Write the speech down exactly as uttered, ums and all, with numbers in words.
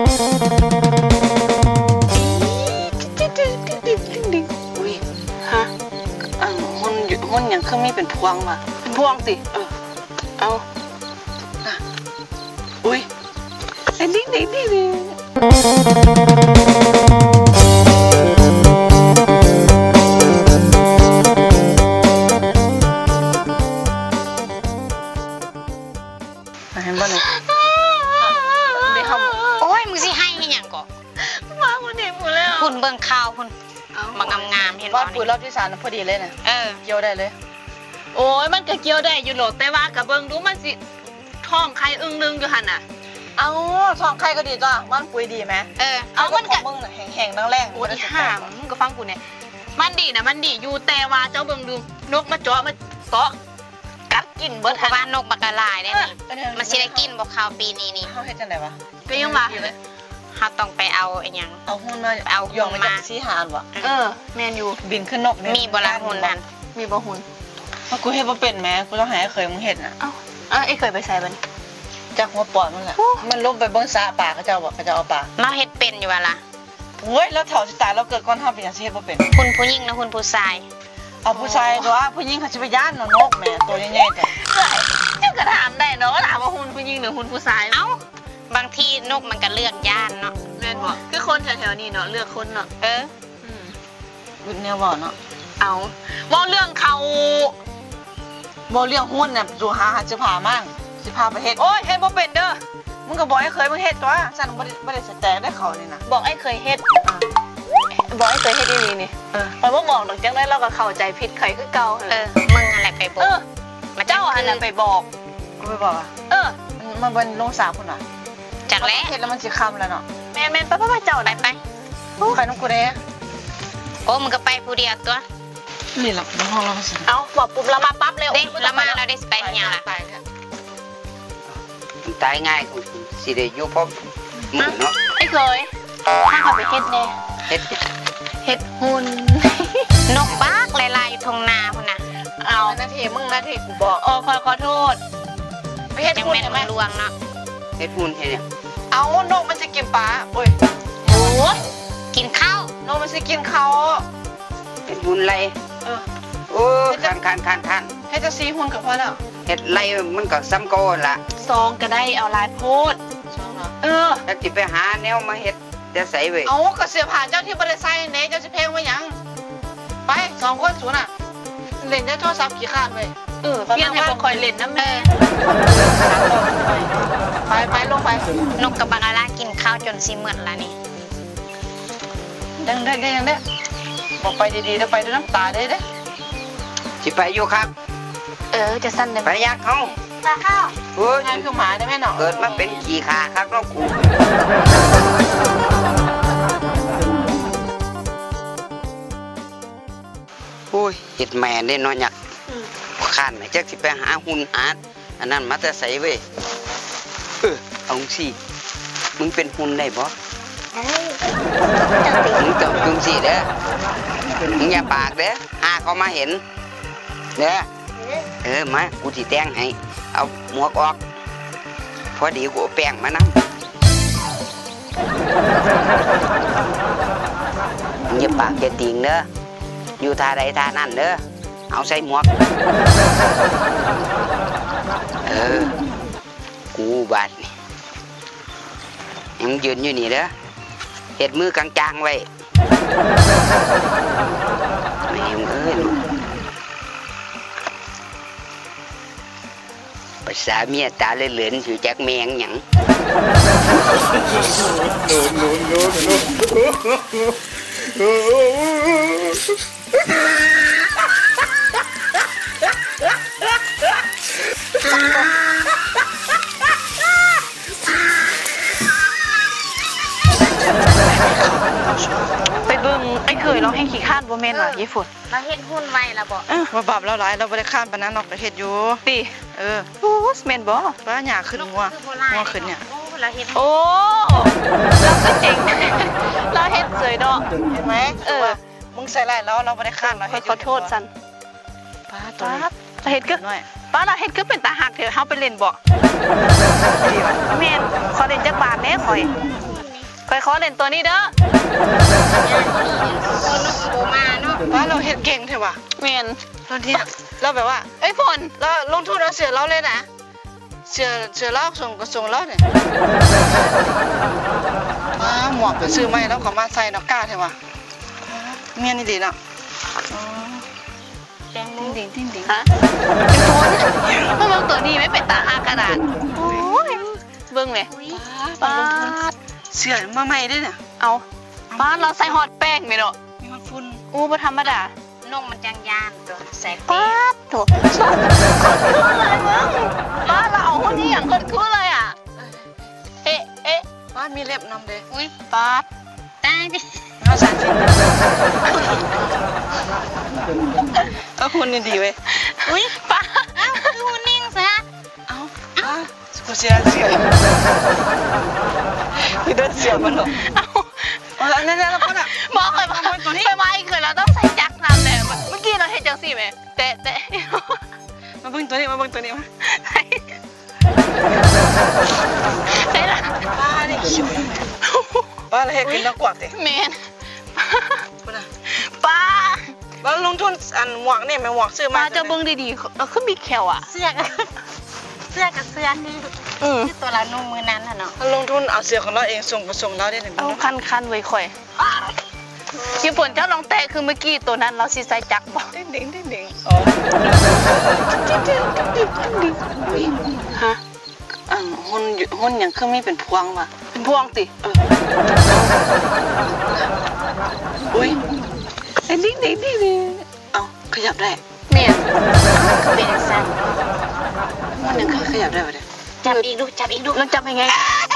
อุ้ยฮะอ่างหุ่นหุ่นอย่างคือมีเป็นพวงว่ะเป็นพวงสิเออเอาอุ้ยไอ้นี่นี่นี่นี่เห็นบ่เนี่ยได้เข้าโอ้ยมึงสิให้ให้ยังก่อมาคนเดียวหมดแล้วคุณเบิ่งข่าวคุณมางามงามเห็นบ่ว่าปุ๋ยรอบที่สามพอดีเลยนะเออเกี่ยวได้เลยโอ้ยมันก็เกี่ยวได้อยู่โหลดแต่ว่ากับเบิ่งดูมันสิท้องใครอึ้งนึงอยู่หันน่ะเอาท้องใครก็ดีจ้ะมันปุ๋ยดีไหมเออเอามันกับมึงน่ะแห้งๆแรงๆโอ้ยห่ามมึงก็ฟังกูเนี่ยมันดีนะมันดีอยู่แต่ว่าเจ้าเบิ่งดูนกมาเจาะมาเกาะกัดกินเบิดเพราะว่านกบักกะลายได้นี่มันสิได้กินบ่ข้าวปีนี้นี่เฮาเฮ็ดจังได๋วะก็ยังว่าเฮาต้องไปเอาไอ้หยังเอาหุ่นมาเอาหยองมาจากสีหานบ่เออแม่นอยู่บินขึ้นนกมีบ่ล่ะหุ่นนั่นมีบ่หุ่นว่ากูเฮ็ดบ่เป็นแม่กูต้องหาเคยมึงเฮ็ดน่ะเอ้าเอ้ไอ้เคยไปใส่บัดนี้จากหัวปอดมันแหละมันลงไปเบิ่งสาปลาเขาเจ้าบ่เขาเจ้าเอาปลาเราเฮ็ดเป็นอยู่ว่าล่ะโอ้ยแล้วเฒ่าสิตายเราเกิดก่อนเฮาเป็นหยังสิเฮ็ดบ่เป็นคุณผู้หญิงนะคุณผู้ชายเอาผู้ชายตัวผู้หญิงเขาสิไปย่านนกแม่ตัวใหญ่ๆจ้ะยังก็ถามได้เนาะถามว่าหุ่นผู้หญิงหรือหุ่นผู้ชายเอ้าบางทีนกมันก็เลือกย่านเนาะแม่นบ่คือคนแถวๆนี้เนาะเลือกคนเนาะเอออืมรุ่นแนวบ่เนาะเอาว่าเรื่องเขาบ่เรื่องหุ้นน่ะดูหาหาสิพามั่งสิพาไปเฮ็ดโอ้ยเฮ็ดบ่เป็นเด้อมึงก็บอกให้เคยมึงเฮ็ดตัวฉันบ่ได้บ่ได้สแตกได้เขานี่นะบอกไอ้เคยเฮ็ดบอกไอ้เคยเฮ็ดดีๆนี่เออไปบ่บอกดอกจังได๋เราก็เข้าใจผิดไข่คือเก่าเออมึงอะไรไปบอกมาเจ้าอันน่ะไปบอกกูไปบอกอ่ะเออมันมันลงสาพุ่นน่ะจักแล้วเฮ็ดแล้วมันสิค่ำแล้วเนาะแม่นๆไปๆเจ้าไปไปใครน้องกูเด้โอ้มึงก็ไปผู้เดียวตัวนี่ล่ะห้องเราสิเอาบอกปุ๊บเรามาปั๊บเร็วเด้เรามาเราได้ไปหยังล่ะตายง่ายกูสิได้อยู่พบมือเนาะไอ้เคยถ้าเขาไปเฮ็ดแน่เฮ็ดเฮ็ดหุ่นนกปากลายๆอยู่ทงนาพุ่นน่ะเอานาทีมึงนาทีกูบอกอ๋อขอขอโทษไปเฮ็ดหุ่นจังแม่นลวงเนาะเฮ็ดหุ่นเฮ็ดหยังเอานกมันสิกินปลาโอ้ยโอ้กินข้าวนกมันสิกินข้าวเฮ็ดหุ่นไรเออโอ้คันคันคันคันเฮ็ดจะสีหุ่นกับพอแล้วเฮ็ดไรมันก็ซ้ำโกล่ะซองก็ได้เอาลายโพดซองเหรอเออแล้วสิไปหาแนวมาเฮ็ดจะใส่เว้ยเอาก็เสียผ่านเจ้าที่บ่ได้ใส่ไหนเจ้าสิเพลงไว้หยังไปสองคนสูน่ะเล่นได้โทรศัพท์กี่คาดเว้ยเออเพี้ยนให้บ่ค่อยเล่นนะแม่ไปไปลงไปนกกับบักอะไรกินข้าวจนสิเหมือนละนี่ดังได้ได้ยังได้บอกไปดีๆแล้วไปด้วยน้ำตาได้เด้สิไปอยู่ครับเออจะสั้นได้ไปยักเฮาปลาข้าวโอ้ยงานคือหมาได้แม่เนาะเกิดมาเป็นขี้ขาครับน้องกูโอ้ยเฮ็ดแม่ได้น้อยหยักข้านแม่จักสิไปหาหุ่นหาอันนั้นมาแต่ใส่เว้ยเออเอาสิมึงเป็นหุ่นได้บ่มึงต้องจุ่มสิเด้อมึงอย่าปากเด้อหาเขามาเห็นเด้อเออมากูสิแต่งให้เอาหมวกออกพอดีกูเอาแป้งมานำมึงอย่าปากอย่าติงเด้ออยู่ท่าใดท่านั่นเด้อเอาใส่หมวกเออกูบาดนี่ยังยืนอยู่นี่เด้อเห็ดมือกลางๆไว้แม่งเอ้ยภาษาเมียตาเลื่อนๆอยู่จากแมงหยังไปเบิ่งไอ้เคยเราให้ขี้ข้านบ่แม่นว่ะยี่ฝนเราเฮ็ดหุ่นไว้ละบ่เออมาบาปเราหลายเราบ่ได้ข้ามปานนั้นเนาะก็เฮ็ดอยู่ติเออโอ้แม่นบ่ว่าหญ้าขึ้นงัวงัวขึ้นเนี่ยโอ้เราก็เจ๋งเราเฮ็ดสวยเนาะเห็นไหมเออมึงใส่ไรแล้วเราไม่ได้ข้ามเราขอโทษสันป้าตัวนี้เราเฮ็ดก็ป้าเราเฮ็ดก็เป็นตาหักเถอะเฮาไปเล่นบ่แม่นขอเล่นจักบาทแน่ข่อยคอยขอเล่นตัวนี้เด้อคนนกโบมาเนาะว่าเราเฮ็ดเก่งเถอะวะเมนเราเนี่ยเราแบบว่าเอ้ยฝนเราลงทุนเอาเสือเราเลยนะเสือเสือเราส่งก็ส่งเราเนี่ยมาหมวกก็ซื้อใหม่แล้วก็มาใส่เนาะกล้าเถอะวะเมียนี่ดีเนาะแดงติ้งดิ่งติ้งดิ่งฮะฝนเมื่อเบิ่งตัวนี้ไม่เป็นตาหากระดาษโอ้ยเบิ่งเลยป้าป้าลงทุนดเสือมาใหม่ด้วยเนี่ยเอาป้าดเราใส่ฮอตแป้งไหมเนาะมีฮอตฝุ่นอู้บ่ธรรมดานกมันจางยานตัวแสกป้าดโถป้าดเราเอาคนนี้อย่างเกิดขึ้นเลยอ่ะเอ๊ะเอ๊ะป้ามีเล็บนำเลยอุ้ยป้าดตายดิเอาสารสินเอาคุณนี่ดีเว้ยอุ้ยป้าดเอ้าคือหุ่นนิ่งซะเอาป้ากูเสียเสียคือเดินเสียมันหรอเอาเอาละเนี่ยแล้วก็น่ะบอกเลยว่าไปมาอีกคือเราต้องใส่จักรนำเลยเมื่อกี้เราเห็นจังสิไหมเตะเตะมาเบิ่งตัวนี้มาเบิ่งตัวนี้มาใช่ละป้าดิคิวป้าอะไรให้กินน้ำกวักดิเมนป้าน่ะป้าแล้วลงทุนอันหมวกเนี่ยแม่หมวกซื้อมาป้าจะเบิ้งดีๆเราขึ้นมีแขวอ่ะเสื้อกับเสื้อกับเสื้อคืออืมคือตัวเรานุ่มมือนั้นน่ะเนาะลงทุนเอาเสื้อของเราเองส่งก็ส่งเราได้หนึ่งเอาคันคันๆไว้ข่อยญี่ปุ่นเจ้าลองแตะคือเมื่อกี้ตัวนั้นเราสิใส่จักรบอกเด้งเด้งเด้งเด้งอ๋อฮะอันหุ่นหุ่นอย่างคือมีเป็นพวงว่ะเป็นพวงติเอออุ้ยไอ้ดิ้งดิ้งดิ้งดิ้งเอาขยับได้เมนคือเป็นสั้นหุ่นอย่างคือขยับได้ปะเนี่ยจับอีกดูจับอีกดูเราจับยังไง